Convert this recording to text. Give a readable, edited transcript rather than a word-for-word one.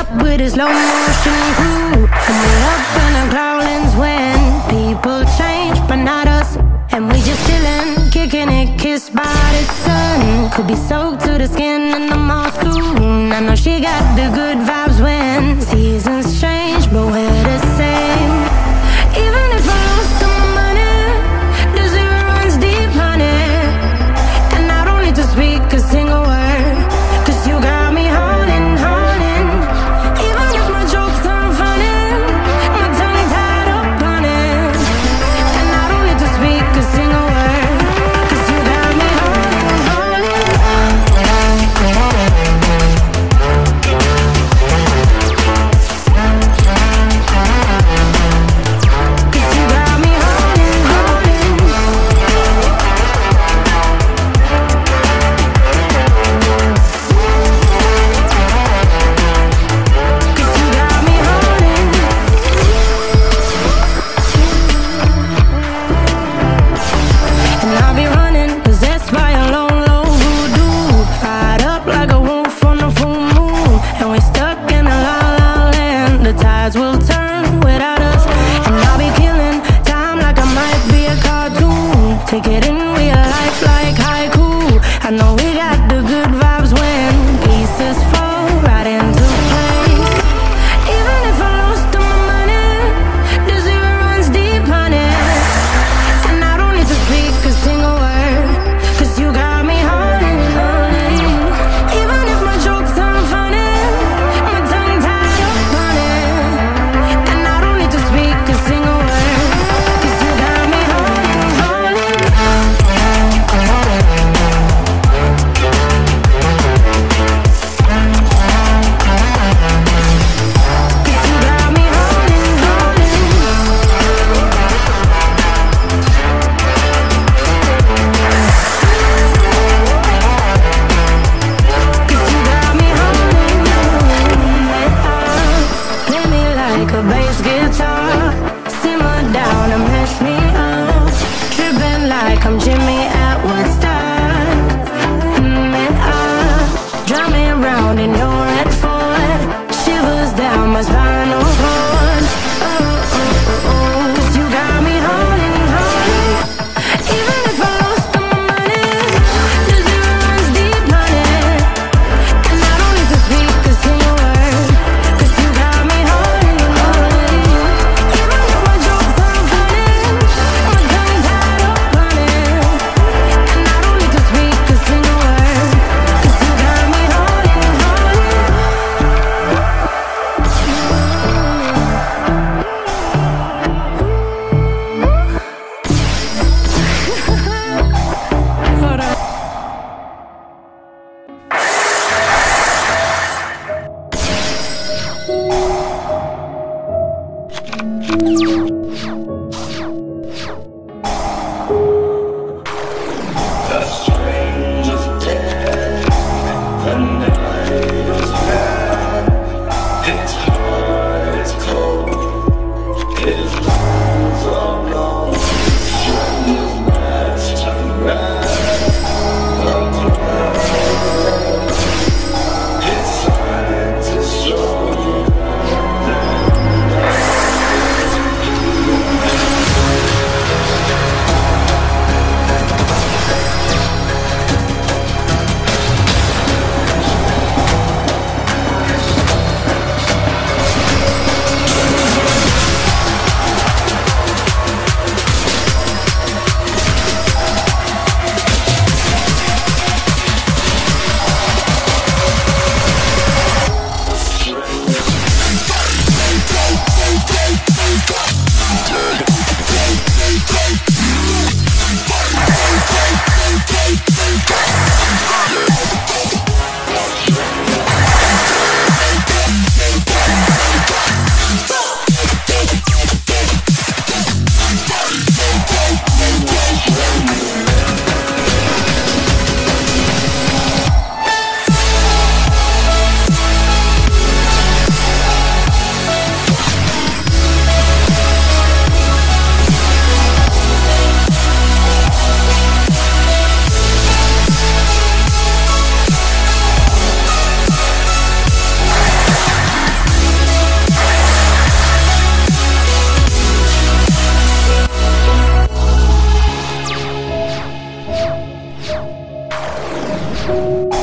with a slow motion crew. And we up in our growlings when people change, but not us. And we just chillin', kicking it, kissed by the sun. Could be soaked to the skin in the mall soon. I know she got the good vibes when seasons change, but we're the same. Even if I lost all my money, the zero runs deep, honey. And I don't need to speak a single word, 'cause you got me holding, holding. Even if my jokes aren't funny, my tongue tied up on it. And I don't need to speak a single word, 'cause you got me holding, holding. 'Cause you got me holding, holding. And I'll be running, possessed by a lone, low voodoo. Fired up like a wolf on the full moon. And we're stuck in a la la land. The tides will turn without us. And I'll be killing time like I might be a cartoon. Take it in real life like haiku. I know we got the good vibes when pieces fall right into place. Even if I lost all my money, the zero runs deep, honey. And I don't need to speak a single word, 'cause you got me holding, holding. Even if my jokes aren't funny, my tongue tied up on it. And I don't need to speak a single word, 'cause you got me holding, holding. 'Cause you got me holding, holding. 'Cause you got me holding, holding. Play me like a bass guitar, simmer down and mess me up. Tripping like I'm Jimmy at Woodstock. Drive me around in your red Ford, shivers down my spinal cord. 'Cause you got me holding, holding. Even if I lost all my money, the zero runs deep, honey. And I don't need to speak a single word, 'cause you got me holding, holding. Even if my jokes aren't funny, my tongue tied up on it. you.